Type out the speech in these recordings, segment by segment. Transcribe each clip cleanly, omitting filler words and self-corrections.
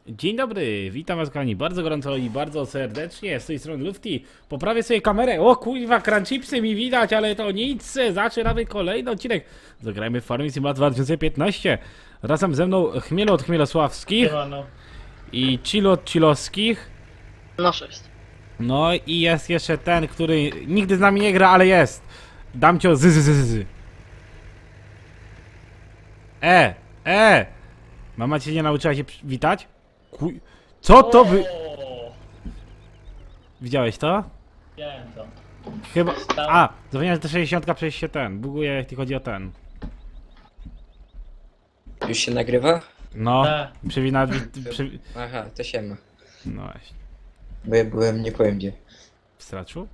Dzień dobry, witam was kochani bardzo gorąco i bardzo serdecznie, z tej strony Lufty. Poprawię sobie kamerę, o kurwa, crunchipsy mi widać, ale to nic, zaczynamy kolejny odcinek. Zagrajmy w Farming Simulator 2015. Razem ze mną Chmielu od Chmielosławskich i Chilo od Chilowskich. No 6. No i jest jeszcze ten, który nigdy z nami nie gra, ale jest. Damcio z. Mama cię nie nauczyła się witać? Co to wy... Widziałeś to? Wiem to. Chyba... A! Zapomniałem, że ta 60 przecież się buguje, jeśli chodzi o ten. Już się nagrywa? No, Tak. przewina... Aha, to siema. No właśnie. Bo ja byłem, nie powiem gdzie. W straczu?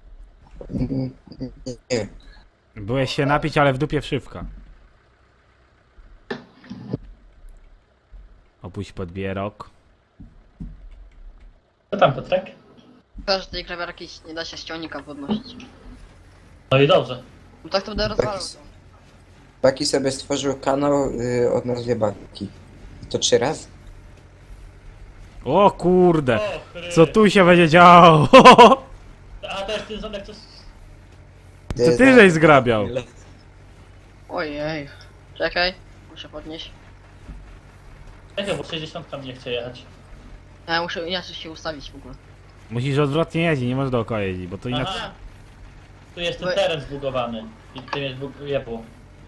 Nie. Byłeś się napić, ale w dupie wszywka. Opuść podbierok. Co tam, Piotrek? Każdej grawiarki nie da się ściągnika podnosić. No i dobrze. No tak to będę rozwalał. Baki sobie stworzył kanał od nazwy Baki. I to 3 razy? O kurde! O, Co tu się będzie działo? A to jest ten zamek, co... Co ty żeś zgrabiał? Ojej. Czekaj, muszę podnieść. Czekaj, bo 60 mnie chce jechać. Ja muszę inaczej się ustawić w ogóle. Musisz odwrotnie jeździć, nie możesz dookoła jeździć, bo to inaczej... Aha. Tu jest ten Bo- teren zbugowany. I tym jest jebło.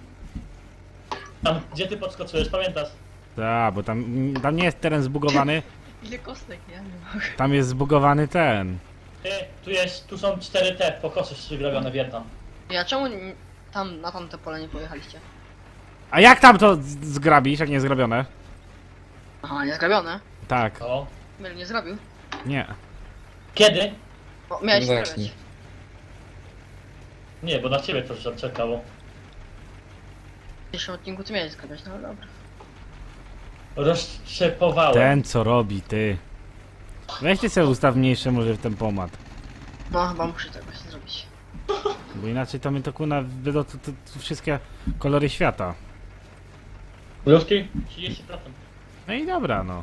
Tam, gdzie ty podskoczyłeś, pamiętasz? Tak, bo tam nie jest teren zbugowany, Ile kostek, nie? Nie mogę. tam jest zbugowany ten. Ty, tu są 4 te pokosy przygrabione w jedno. Ja czemu tam na tamte pole nie pojechaliście? A jak tam to zgrabisz, jak nie jest zgrabione? Aha, nie zgrabione. Tak, O. Miel nie zrobił. nie. Kiedy? O, miałeś No zgrabiać. właśnie. Nie, bo na ciebie to już czekało. W dzisiejszym odcinku ty miałeś zgrabiać, no dobra. Rozszczepowałem. Ten co robi, ty. Weź ty sobie ustaw mniejsze może w ten pomad. No chyba muszę tak właśnie zrobić. Bo inaczej to my to kuna będą to wszystkie kolory świata. Lufty? 30%. No i dobra, no.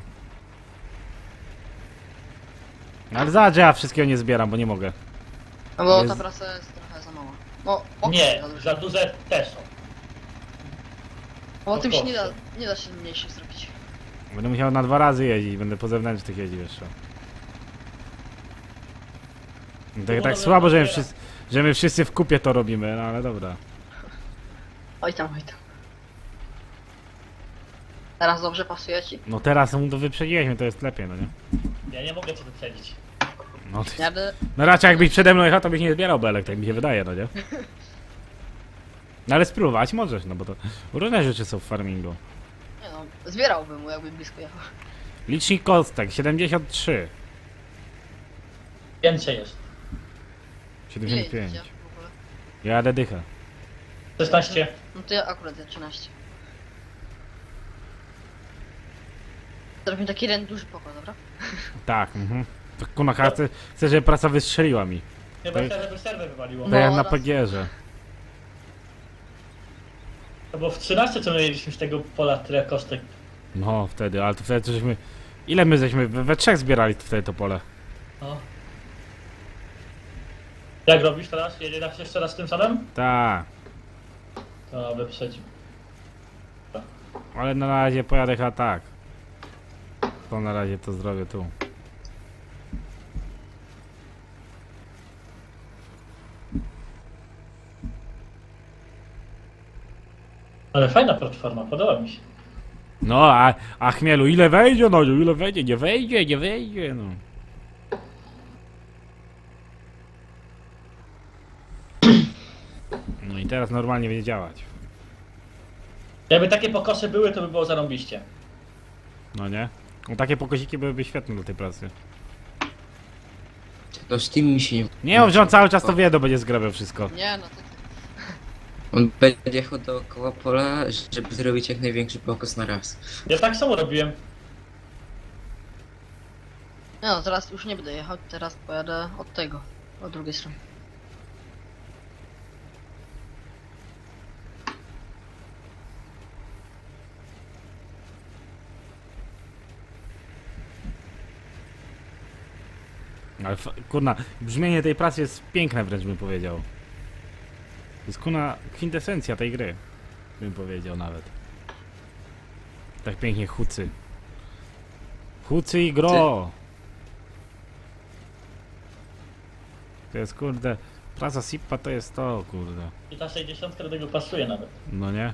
Ale zobacz, że ja wszystkiego nie zbieram, bo nie mogę. No bo Jest- ta praca jest trochę za mała. No, okej, Nie, za dużo. za duże też są. Bo tym się Proszę. nie da się mniejszych zrobić. Będę musiał na 2 razy jeździć, będę po zewnętrznych jeździł jeszcze. Tak słabo, że my wszyscy w kupie to robimy, no ale dobra. Oj tam, oj tam. Teraz dobrze pasuje ci? No teraz mu to wyprzedziłeś mnie, to jest lepiej, no nie? Ja nie mogę cię wyprzedzić. No, Jadę. no raczej jakbyś przede mną jechał, to byś nie zbierał belek, tak mi się wydaje, no nie? No ale spróbować możesz, no bo to różne rzeczy są w farmingu. Nie no, zbierałbym mu jakby blisko jechał. Licznik kostek 73, Więcej jest. Ile 75. jedziecie w ogóle? Jadę dychę. 16. No to ja akurat ja 13. Zrobimy taki duży pokój, dobra? Tak, To kuna chcę, żeby praca wystrzeliła mi. Chyba To- się żeby serwer wywaliło. Tak No, jak na raz. pagierze. To było w 13 co my mieliśmy z tego pola tyle kostek. No wtedy, ale to wtedy to żeśmy... Ile my żeśmy we trzech zbierali wtedy to pole? No. Jak robisz teraz? Jedziesz jeszcze raz tym samym? Tak, To wyprzedzi. ale na razie pojadę chyba tak. To na razie to zrobię tu. Ale fajna platforma, podoba mi się. No, a Chmielu, ile wejdzie? No, ile wejdzie? Nie wejdzie, nie wejdzie, no. No i teraz normalnie będzie działać. Jakby takie pokosy były, to by było zarąbiście. No nie? No takie pokosiki byłyby świetne do tej pracy. To Steam mi się nie... Nie, że on cały czas to wie, to będzie zgrabiał wszystko. Nie no to ty. On będzie jechał dookoła pola, żeby zrobić jak największy pokos na raz. Ja tak samo robiłem. Nie no, teraz już nie będę jechał, teraz pojadę od tego, od drugiej strony. Ale kurna, brzmienie tej pracy jest piękne wręcz bym powiedział. To jest kurna kwintesencja tej gry. Bym powiedział nawet. Tak pięknie hucy. Hucy i gro! To jest kurde... Praca Sippa to jest to kurde. I ta 60 do tego pasuje nawet. No nie?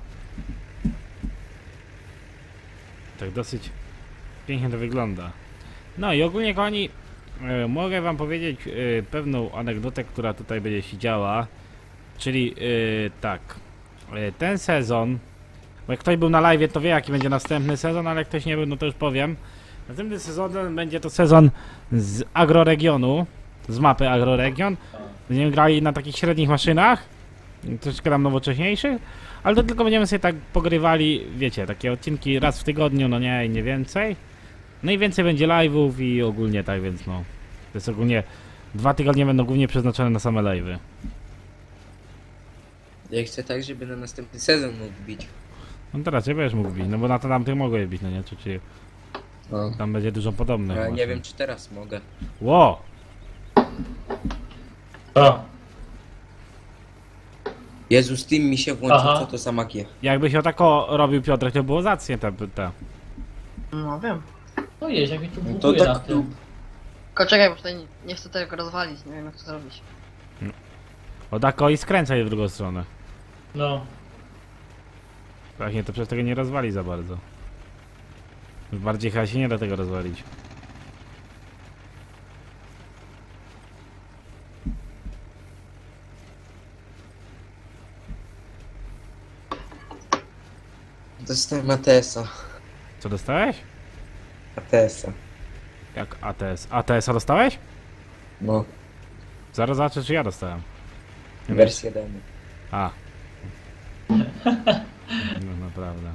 Tak dosyć pięknie to wygląda. No i ogólnie kochani, mogę wam powiedzieć pewną anegdotę, która tutaj będzie się działa. Czyli tak, ten sezon, bo jak ktoś był na live, to wie jaki będzie następny sezon, ale jak ktoś nie był, no to już powiem. Następny sezon będzie to sezon z agroregionu, z mapy agroregion. Będziemy grali na takich średnich maszynach, troszeczkę tam nowocześniejszych, ale to tylko będziemy sobie tak pogrywali, wiecie, takie odcinki raz w tygodniu, no nie, i nie więcej. No i więcej będzie live'ów i ogólnie tak, więc no, to jest ogólnie 2 tygodnie będą głównie przeznaczone na same live'y. Ja chcę tak, żeby na następny sezon mógł bić. No teraz cię będziesz mógł bić, no bo na to tamtych mogę bić, no nie, czy No. tam będzie dużo podobnych. Ale właśnie. nie wiem, czy teraz mogę. Ło! O, Jezus, Steam mi się włączył, Aha. co to za magia? Jakbyś o tako robił Piotrek, to było zacnie te. No wiem. no jest, jak mi tu No to buguje na tak, tym. Tylko czekaj, bo tutaj nie chcę tego rozwalić, nie wiem jak to zrobić. O tako i skręcaj w drugą stronę. No. Właśnie to przez tego nie rozwali za bardzo. Bardziej chyba się nie da tego rozwalić. Dostałem ATS-a. Co dostałeś? ATS-a. Jak ATS? ATS-a dostałeś? No, Zaraz zobaczę, czy ja dostałem. wersja demo. A. No naprawdę.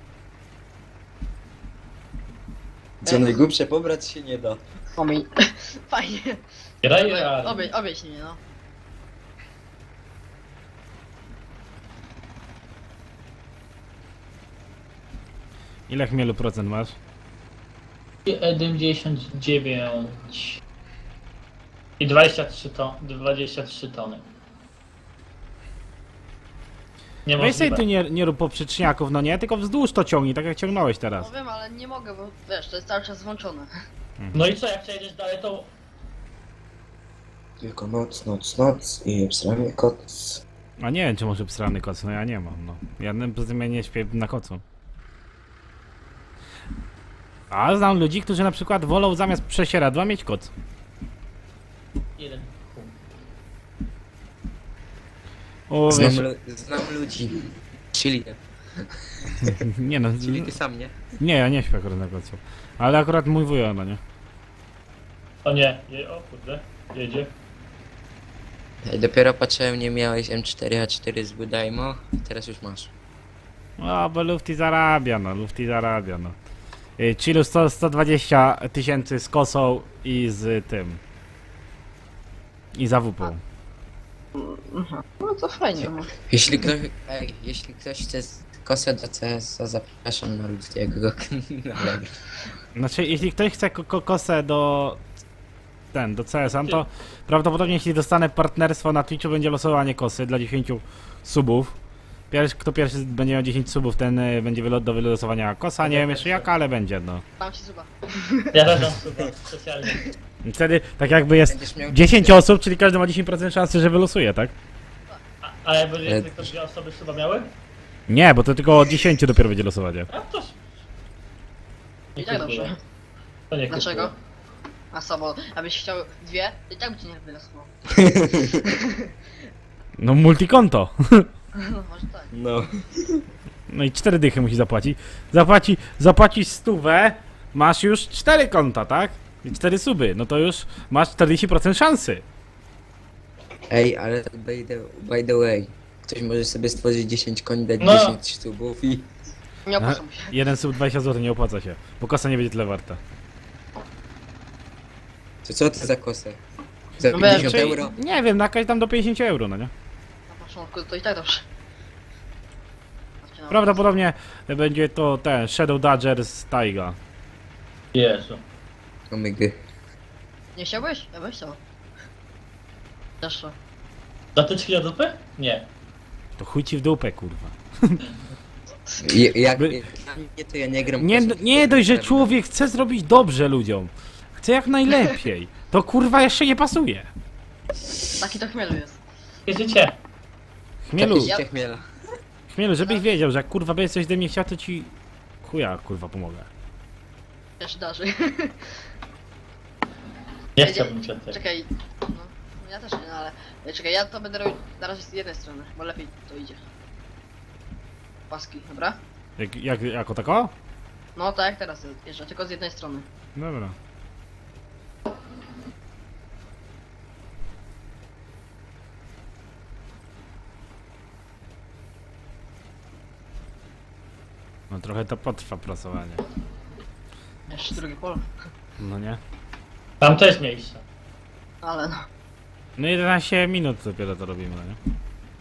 Co najgłupsze, pobrać się nie da. Omiń. Fajnie. Graj realnie. Obieź mnie, no. Ile chmielu procent masz? 79 i 23 tony. Weź sobie Niemożliwe. tu nie rób poprzeczniaków, no nie? Tylko wzdłuż to ciągnij, tak jak ciągnąłeś teraz. No wiem, ale nie mogę, bo wiesz, to jest cały czas włączone. No i co, jak przejdziesz dalej, to Tylko noc, noc, noc i obsranie koc. A nie wiem, czy może psrany koc, no ja nie mam, no. Ja poza tym ja nie śpię na kocu. A znam ludzi, którzy na przykład wolą zamiast prześcieradła mieć koc. jeden. O, wiesz, Znam ludzi. Czyli nie no, Czyli ty sam, nie? nie, ja nie śpię akurat na kocu. Ale akurat mój wujo, no nie? O nie, o kurde, jedzie. Ej, dopiero patrzyłem, nie miałeś M4A4 z Budajmo, teraz już masz. O, bo Lufty zarabia, no, Lufty zarabia, no. Chillu 120 tysięcy z kosą i z tym. I za WP. No to fajnie. No. Jeśli ktoś chce kosę do CS, to zapraszam na Ludzkiego na live. Znaczy, jeśli ktoś chce kosę do... do CS-a, no to prawdopodobnie jeśli dostanę partnerstwo na Twitchu, będzie losowanie kosy dla 10 subów. Kto pierwszy będzie miał 10 subów, ten będzie do wylosowania kosa, nie wiem jeszcze jak, ale będzie, no. Tam się zuba. Ja też mam super, specjalnie. Wtedy tak jakby jest Będziesz miał 10 osób, czyli każdy ma 10% szansy, że wylosuje, tak? A jakby tylko 2 osoby chyba miały? Nie, bo to tylko od 10 dopiero będzie losowanie. A to... I tak dobrze. To nie Dlaczego? kupuję. A co, bo abyś chciał 2, to i tak by ci nie wylosował. No multikonto. No może tak. No. No i 4 dychy musi zapłacić. Zapłacisz 100, masz już 4 konta, tak? I 4 suby, no to już masz 40% szansy. Ej, ale by the way, ktoś może sobie stworzyć 10 koni, dać No. 10 subów i... Nie opłacam się. Jeden sub 20 zł nie opłaca się, bo kosa nie będzie tyle warta. To co to za kosę? Za No 50 Czyli, euro? nie wiem, nakać tam do 50 euro, no nie? Na początku to i tak dobrze. Zaczynam. Prawdopodobnie będzie to ten Shadow Dodger z Taiga. Jezu. Omygy. Nie chciałbyś? Ja byś chciał. Zresztą. Zatyczki do dupy? Nie. To chuj ci w dupę, kurwa. Jak By- dla mnie to ja nie gram. Nie, po prostu nie dość, że internet. człowiek chce zrobić dobrze ludziom. Chce jak najlepiej. To kurwa jeszcze nie pasuje. Taki to chmielu jest. Wiecie? Chmielu, Takie życie chmiela. chmielu, żebyś wiedział, że jak kurwa będziesz coś ode mnie chciał, to ci chuja kurwa pomogę. Też darzy. Nie chciałbym cię tutaj. Czekaj. No, ja też nie, no ale... Czekaj, ja to będę robił na razie z jednej strony, bo lepiej to idzie. Paski, dobra? Jako tako? No tak jak teraz jeżdżę, tylko z jednej strony. Dobra. No trochę to potrwa prasowanie. Jeszcze drugie pole. No nie? Tam też miejsce. Ale no. No 11 minut dopiero to robimy, no nie?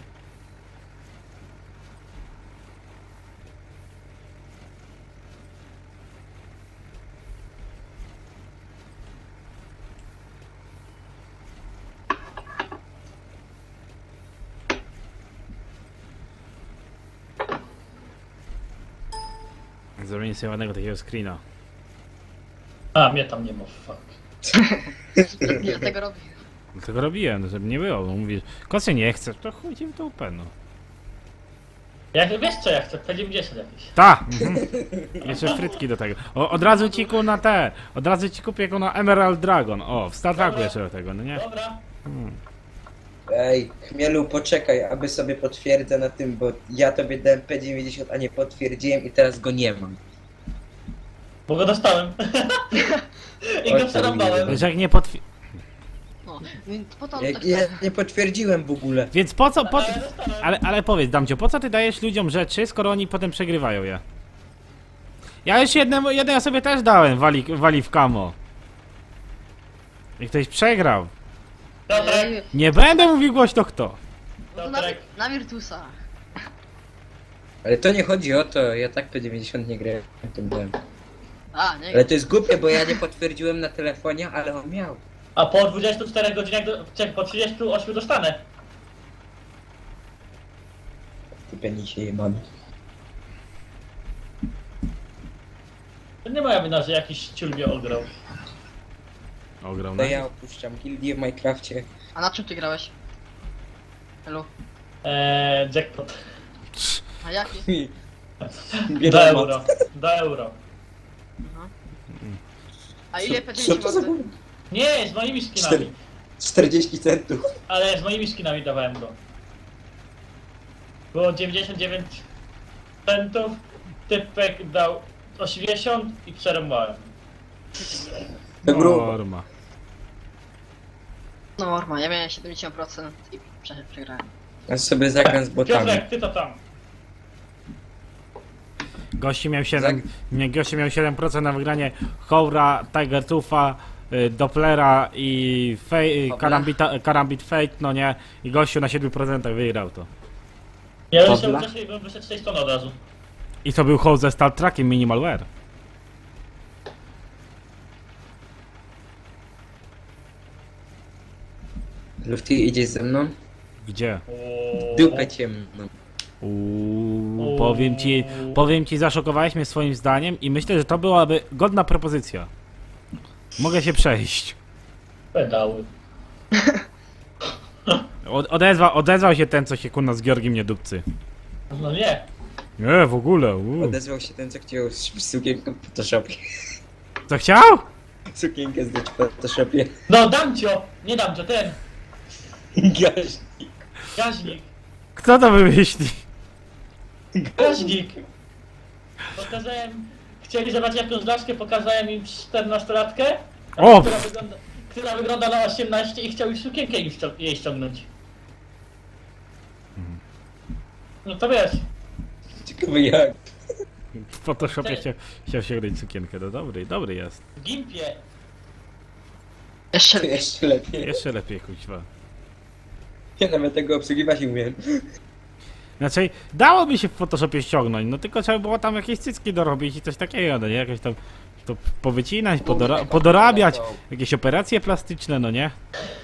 Zrobienie sobie ładnego takiego screena. A, mnie tam nie ma, fuck. Nie tego robię. Tego robiłem, no żeby nie było, bo mówisz, Kosy nie chcesz, to chuj ci w dupę, no. Jak wiesz co ja chcę? P90 jakiś. Ta! Mhm. Jeszcze frytki do tego. Od razu ci ku na te, od razu ci kupię ku na Emerald Dragon. O, w Star Treku Dobra. jeszcze do tego, no nie? Dobra. Ej, chmielu, poczekaj, aby sobie potwierdzę na tym, bo ja tobie dałem P90, a nie potwierdziłem i teraz go nie mam. Bo go dostałem. I Oj, go przerąbałem. Wiesz, jak nie No, więc po to on Ja, tak ja nie potwierdziłem w ogóle. Więc po co, Ale dostałem. ale powiedz, Damcio, po co ty dajesz ludziom rzeczy, skoro oni potem przegrywają je? Ja już jednej osobie też dałem, wali w kamo. I ktoś przegrał. Piotrek, Nie będę mówił głośno kto. No to na, Piotrek. na Virtusa. Ale to nie chodzi o to, ja tak P90 nie grałem, tym dałem. A, nie. Ale to jest głupie, bo ja nie potwierdziłem na telefonie, ale on miał. a po 24 godzinach, czekaj, po 38 dostanę. Ty penisie je mam. To nie moja wina, że jakiś ciul mnie ograł. To Ogromne. ja opuszczam gildię w Minecrafcie. A na czym ty grałeś? Hello. Jackpot. A jaki? Do euro. Do euro. Aha. A ile Co P9 to za warty? Nie, z moimi skinami. 40 centów. Ale z moimi skinami dawałem go. Było 99 centów, typek dał 80 i przerąbałem. To grubo. Norma. No norma, ja miałem 70% i przegrałem. Ja sobie zagram z botami. Piotrek, ty to tam. Gości miał 7% na wygranie Houra, Tiger Tufa, Dopplera i Karambit Fate, no nie? I gościu na 7% wygrał to. Ja bym się Dobra. ucieszył, bym wyszedł z tej strony od razu. I to był hołd ze Star Trekiem Minimalware. Lufty, idziesz ze mną? Gdzie? Dupę ciemną. Powiem ci, zaszokowałeś mnie swoim zdaniem i myślę, że to byłaby godna propozycja. Mogę się przejść. Pedały. Odezwał się ten, co się kurna z Georgiem nie dupcy. No nie. Nie, w ogóle. Odezwał się ten, co chciał sukienkę w Photoshopie. Co chciał? Sukienkę zdać w Photoshopie. No Damcio! Nie Damcio, ten. Gaźnik. Gaźnik. Kto to wymyśli? Gaźnik. Pokazałem... Chcieli zobaczyć jakąś laskę, pokazałem im 14-latkę. O! Która wygląda na 18 i chciał już sukienkę jej ściągnąć. No to wiesz. Ciekawe jak. W Photoshopie chciał się robić sukienkę. No dobry jest. W gimpie. Jeszcze To jeszcze lepiej. Jeszcze lepiej, kuźwa. Ja nawet tego obsługiwać nie umiem. Znaczy, dałoby się w Photoshopie ściągnąć, no tylko trzeba było tam jakieś cycki dorobić i coś takiego, no nie? Jakieś tam To powycinać, podorabiać, jakieś operacje plastyczne, no nie?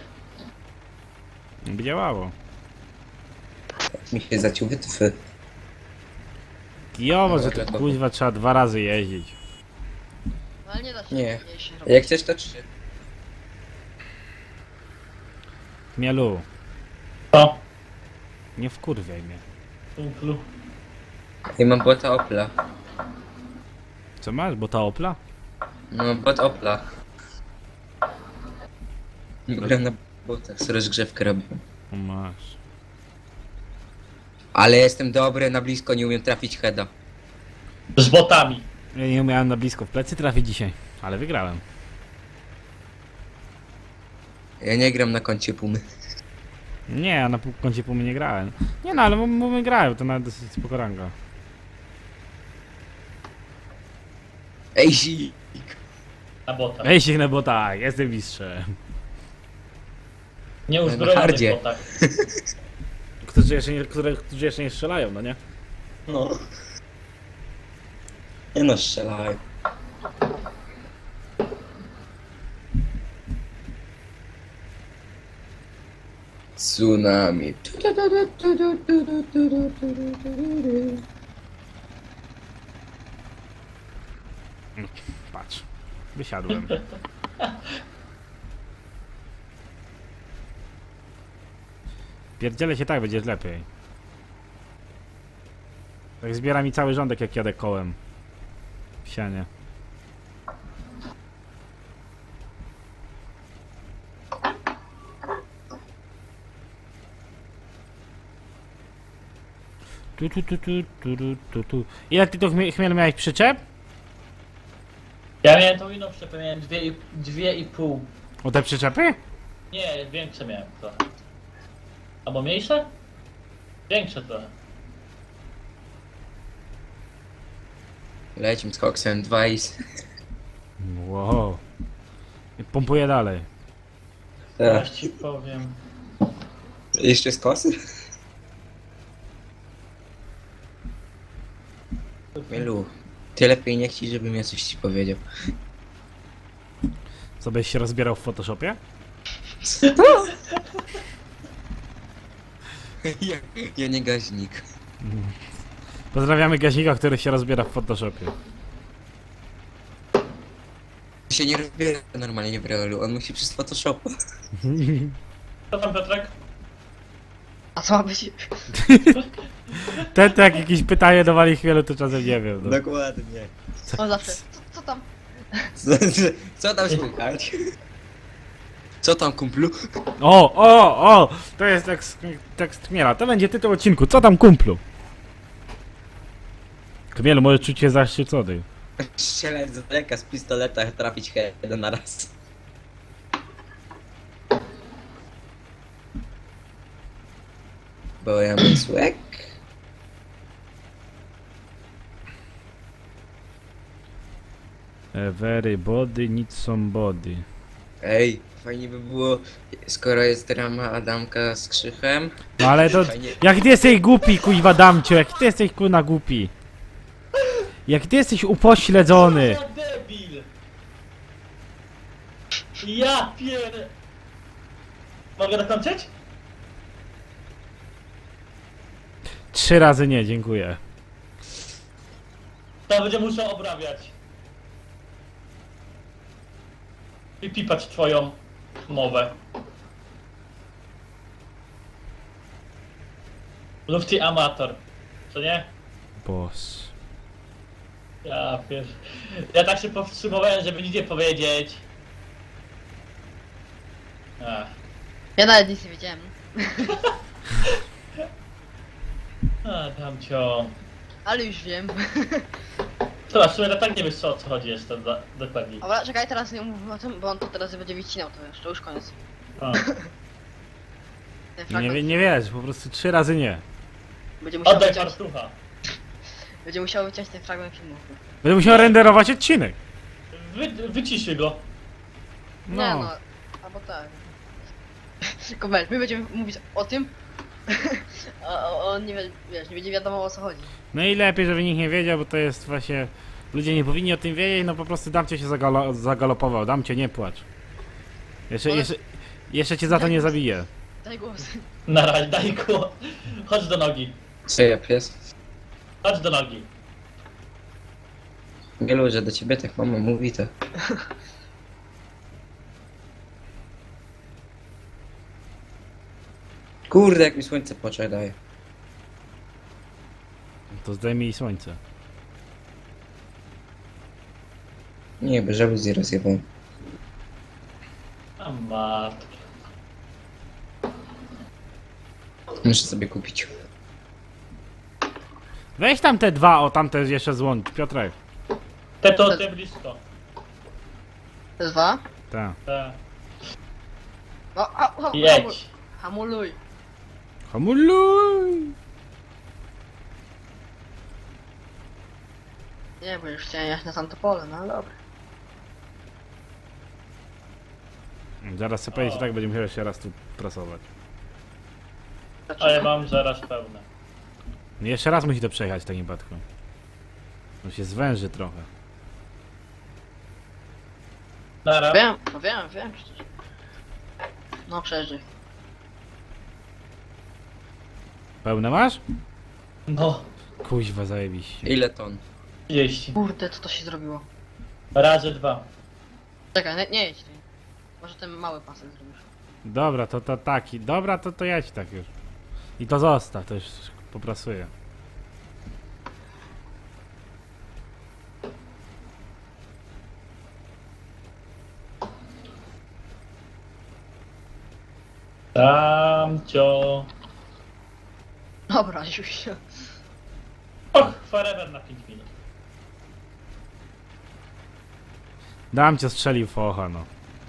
By działało. Mi się zaciął wytwy. Kijowo, że to kuźwa trzeba 2 razy jeździć. No ale nie da się Nie. mniejszych Jak robić. chcesz to 3. Chmielu, Co? nie wkurwiaj mnie. Kumplu. I mam bota Opla. Co masz, bo ta Opla? No, bot Opla. Gram na botach, z rozgrzewkę robię. O, masz. Ale jestem dobry, na blisko nie umiem trafić heada. Z botami. Ja nie umiałem na blisko w plecy trafić dzisiaj, ale wygrałem. Ja nie gram na koncie Pumy. Nie, ja na kącie pumy nie grałem. Nie no, ale my grałem, to nawet dosyć spoko ranga. Ej, zik! Na botach. Ej, się bo tak, jestem mistrzem. Nie Na uzbrojonych hardzie. botach. Którzy jeszcze nie strzelają, no nie? No. Nie no, strzelaj. Tsunami. Patrz, wysiadłem. Pierdzielę się tak, będziesz lepiej. Tak zbiera mi cały rządek, jak jadę kołem. W sianie. Tu. Ile ty to chmielu miałeś przyczep? Ja miałem tą inną przyczepę, miałem 2,5. O te przyczepy? Nie, większe miałem trochę. Albo mniejsze? Większe trochę. Lecimy z koksem, 2 i... Wow. I pompuję dalej. Teraz ci powiem. Jeszcze z kosy? Mielu, ty lepiej nie chciej, żebym ja coś ci powiedział. Co, byś się rozbierał w Photoshopie? Ja nie gaźnik. Pozdrawiamy Gazika, który się rozbiera w Photoshopie. Się nie rozbiera normalnie w realu, on musi przez Photoshopa. Co tam, Piotrek? A co ma być? Ten to jak jakieś pytanie dawali chwilę, to czasem nie wiem. No. Dokładnie. On zawsze. Co tam? Co tam słychać? Co tam, kumplu? O! To jest tekst Chmiela. To będzie tytuł odcinku. Co tam, kumplu? Chmielu, może czuć się zaszczycony. Strzelać z daleka z pistoleta, trafić heada na raz. Bo ja mam słek. Everybody needs somebody. Ej, fajnie by było, skoro jest drama Adamka z Krzychem. No ale to... Fajnie. Jak ty jesteś głupi, kuźwa damcio, jak ty jesteś kurna głupi. Jak ty jesteś upośledzony. Co za debil! Ja pier... Mogę dokończyć? 3 razy nie, dziękuję. To będzie musiał obrabiać. I pipać twoją mowę. Lufty amator. Co nie? Boss. Ja pier... Ja tak się powstrzymowałem, żeby nic nie powiedzieć. Ach. Ja nawet nic nie wiedziałem. A, tamcio. Ale już wiem. To w sumie to tak nie wiesz o co chodzi jeszcze dokładnie. Dobra, czekaj, teraz nie mówmy o tym, bo on to teraz będzie wycinał to już koniec. A. Ten Nie, fragment nie wiesz, po prostu 3 razy nie. będzie musiał Oddaj wyciąć, fartucha. będzie musiał wyciąć ten fragment filmu. Będę musiał renderować odcinek. Wyciszy go. Nie No. no, albo tak. Tylko wiesz, my będziemy mówić o tym, a on nie wie, wiesz, nie będzie wiadomo o co chodzi. No i lepiej, żeby nikt nie wiedział, bo to jest właśnie Ludzie nie powinni o tym wiedzieć, no po prostu Damcie się zagalopował. Damcie, nie płacz. Jeszcze cię za to nie zabiję. Daj głos. Na razie, daj go. Chodź do nogi. Co ja pies? Chodź do nogi. Wielu, że do ciebie tak mama mówi to. Kurde, jak mi słońce po oczach daje. To zdejmij słońce. Nie, bo żaluzję rozjebałem. A matko. Muszę sobie kupić. Weź tam te dwa, o tamte jeszcze złącz, Piotrek. Te blisko. To jest dwa? Tak. Te. No, Jedź. hamuluj. Hamuluj! Nie, bo już chciałem jechać na tamto pole, no ale dobra. Zaraz sobie powiedzieć, tak będzie musiał się raz tu prasować. Ale mam zaraz pełne. No jeszcze raz musi to przejechać w takim wypadku. On się zwęży trochę. Nara. Wiem, no wiem przecież. No przejeżdżaj. Pełne masz? No. Kuźwa, zajebiście. Ile ton? 30. Kurde, co to się zrobiło? Razy 2. Czekaj, nie jedź ty. Może ten mały pasek zrobisz. Dobra, to taki. Dobra, to jedź tak już. I to zostaw, to już poprasuję. Tamcio. Dobra, już się. Och, forever na 5 minut. Dam cię strzelił focha, no.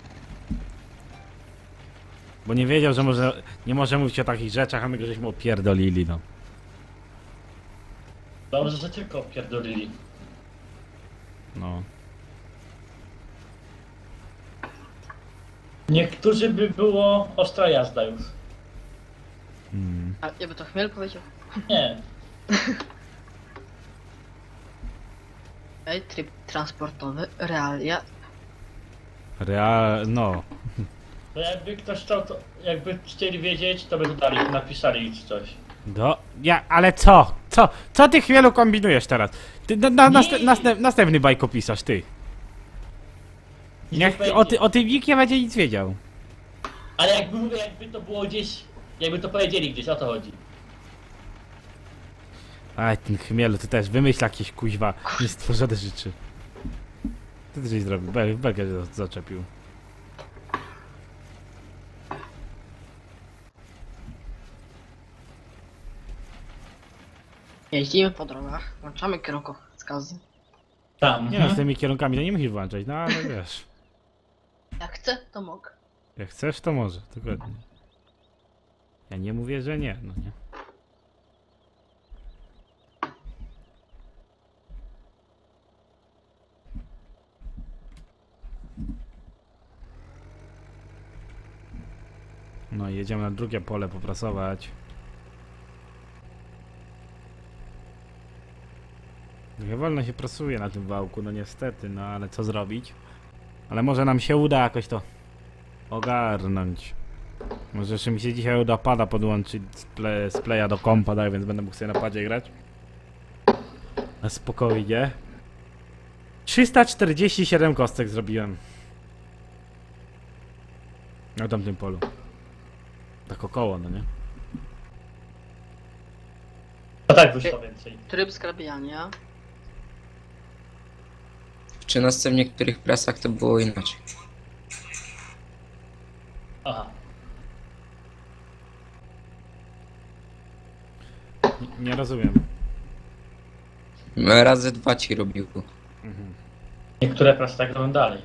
Bo nie wiedział, że nie może mówić o takich rzeczach, a my go żeśmy opierdolili, no. Dobrze, że tylko pierdolili. No. Niektórzy by było ostra jazda już. A jakby to Chmiel powiedział? Nie. Ej, tryb transportowy, realia. No. To jakby ktoś chciał, to jakby chcieli wiedzieć, to by dodali, napisali czy coś. Ale co? Co ty chwielu kombinujesz teraz? Ty, następny bajkopisarz, ty. O tym nikt nie będzie nic wiedział. Ale jakby mówię, jakby to było gdzieś, jakby to powiedzieli gdzieś, o to chodzi. Aj, ten chmielu, ty też wymyśl jakieś kuźwa niestworzone rzeczy. Co ty żeś zrobił? Belkę zaczepił. Jeździmy po drogach, włączamy kierunkowskazy. Tam. Nie no, z tymi kierunkami to nie musisz włączać, no ale wiesz. Jak chcę, to mogę. Jak chcesz, to może, dokładnie. Ja nie mówię, że nie, no nie. No i jedziemy na drugie pole poprasować. Nie wolno się prasuje na tym wałku, no niestety, no ale co zrobić? Ale może nam się uda jakoś to ogarnąć. Może jeszcze mi się dzisiaj uda pada podłączyć z playa do kompa, tak, więc będę mógł sobie na padzie grać. Na spokojnie. 347 kostek zrobiłem. Na tamtym polu. Tak około, no nie? To tak wyszło więcej. Tryb skrabiania. W 13 w niektórych prasach to było inaczej. Aha. Nie rozumiem. Razy 2 ci robił. Niektóre prasy tak robią dalej.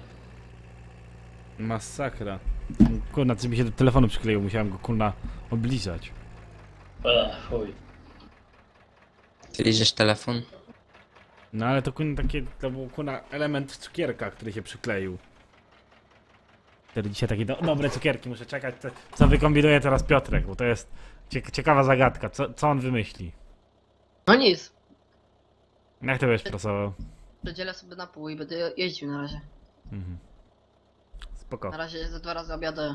Masakra. Kurna, coś mi się do telefonu przykleił, musiałem go kurna obliżać. Fuj. Ty liżesz telefon? No ale to kurna takie, to był kurna element cukierka, który się przykleił. Wtedy dzisiaj takie dobre cukierki, muszę czekać, co wykombinuje teraz Piotrek, bo to jest ciekawa zagadka, co on wymyśli. No nic. Jak to będziesz prasował? Przedzielę sobie na pół i będę jeździł na razie. Mhm. Spoko. Na razie za 2 razy objadę.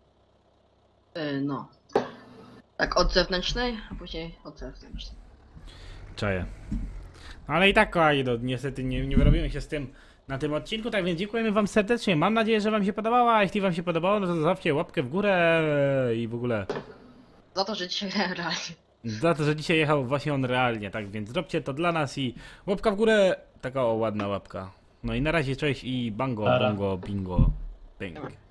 No. Tak od zewnętrznej, a później od zewnętrznej. Czaję. Ale i tak, kochani, no, niestety nie wyrobimy się z tym na tym odcinku, tak więc dziękujemy wam serdecznie. Mam nadzieję, że wam się podobała, a jeśli wam się podobało, no to zostawcie łapkę w górę i w ogóle Za to, że dzisiaj grałem realnie. za to, że dzisiaj jechał właśnie on realnie, tak więc zróbcie to dla nas i łapka w górę, taka o ładna łapka. No i na razie cześć i bango, Nara. bongo, bingo, bang.